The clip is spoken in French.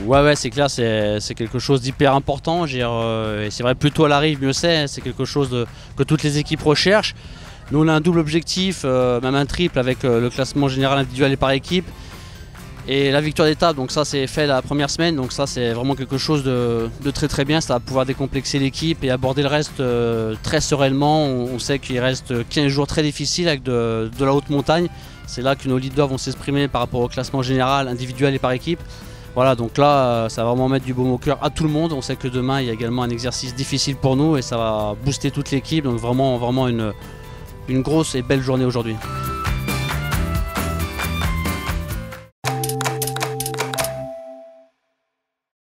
Ouais, c'est clair, c'est quelque chose d'hyper important. Et c'est vrai, plus tôt elle arrive, mieux c'est quelque chose que toutes les équipes recherchent. Nous, on a un double objectif, même un triple avec le classement général individuel et par équipe. Et la victoire d'étape, donc ça c'est fait la première semaine, donc ça c'est vraiment quelque chose de très bien. Ça va pouvoir décomplexer l'équipe et aborder le reste très sereinement. On sait qu'il reste 15 jours très difficiles avec de la haute montagne. C'est là que nos leaders vont s'exprimer par rapport au classement général, individuel et par équipe. Voilà, donc là ça va vraiment mettre du baume au cœur à tout le monde. On sait que demain il y a également un exercice difficile pour nous et ça va booster toute l'équipe. Donc vraiment une grosse et belle journée aujourd'hui.